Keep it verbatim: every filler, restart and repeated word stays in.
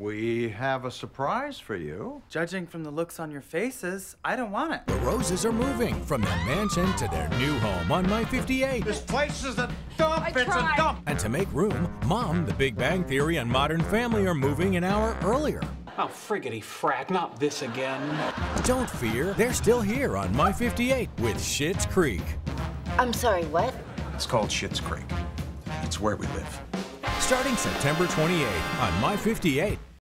We have a surprise for you. Judging from the looks on your faces, I don't want it. The Roses are moving from their mansion to their new home on My fifty-eight. This place is a dump. I it's tried. a dump. And to make room, Mom, The Big Bang Theory, and Modern Family are moving an hour earlier. Oh, friggity frat, not this again. Don't fear, they're still here on My fifty-eight with Schitt's Creek. I'm sorry, what? It's called Schitt's Creek. It's where we live. Starting September twenty-eighth on My fifty-eight.